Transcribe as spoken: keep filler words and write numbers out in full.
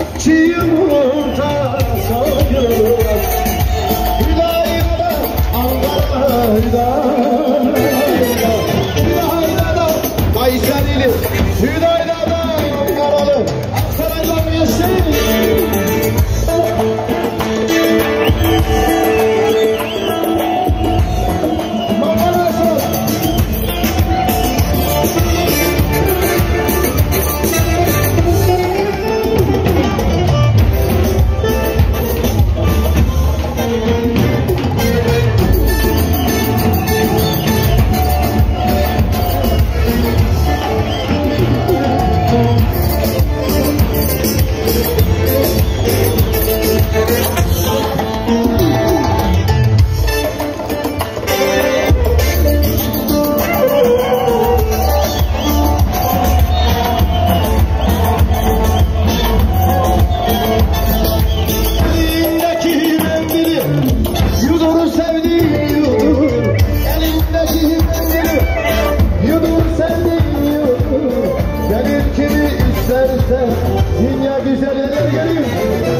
çiğ yumurta soyulur. Hüdayda'da Ankara, Hüdayda'da Hüdayda'da Kayserili, Hüdayda'da Ankaralı, Aksaray'dan yaşayın. Dünya güzelleri geliyor.